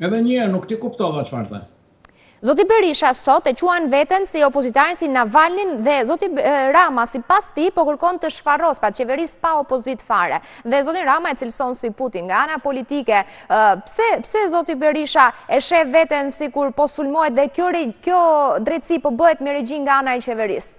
Edhe një herë nuk ti kuptova çfarë tha. Zoti Berisha sot e quan veten si opozitarin si Navalnin dhe zoti Rama si pas ti po kërkon të shfarros, pra qeveris pa opozit fare. Dhe zoti Rama e cilëson si Putin nga ana politike. Pse zoti Berisha e sheh veten si kur po sulmohet dhe kjo drejtësi po bëhet me regjin nga ana e qeveris?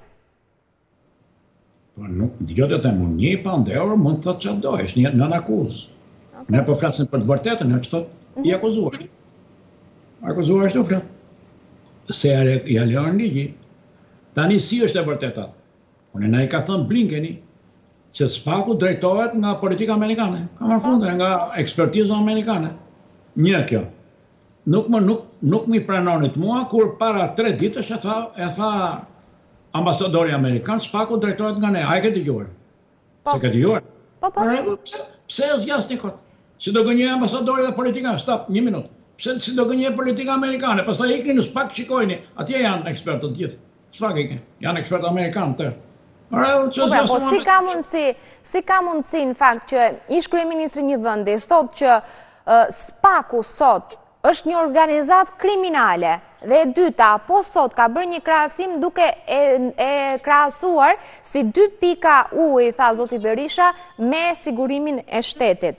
Po nuk dëgjoj të them unë, një pandeur mund të thotë çfarë do, është një nën akuzë. Ne po flasim për të vërtetën, ne çfarë i akuzuar. Akuzuar është ofrat. Se ja lejon ligji. Tani si është e vërteta? Unë na i ka thënë Blinkeni që SPAK-u drejtohet nga politika amerikane. Ka marrë funde nga ekspertiza amerikane. Një kjo. Nuk mi pranonit mua kur para 3 ditësh e tha ambasadori amerikan, SPAK-u drejtohet nga ne. A e ke dëgjuar? Se ke dëgjuar? Po. Pse e zgjas një kot? Si do gënjej ambasadori dhe politikan? Stop, një minutë. Pse si do gënjej politika amerikane? Pastaj ikni në SPAK, shikojni. Atje janë ekspertët gjithë. SPAK ikni. Janë ekspertë amerikanë të. Po si ka mundësi në fakt që ish kryeministri një vendi thotë që SPAK-u sot është një organizat kriminale dhe e dyta, po sot ka bërë një krahasim duke e krahasuar si 2 pika i tha zoti Berisha, me sigurimin e shtetit.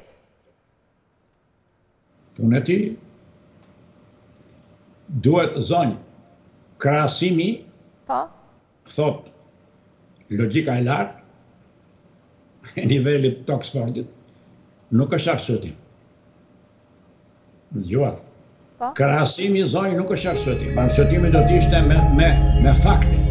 Puneti duhet zonjë krahasimi, thot logjika e lartë, e nivelit të Oxfordit, nuk është arsyetim. Dëgjuat. Krahasimi zonjë nuk është arsyetim. Arsyetimi do të ishte me fakte.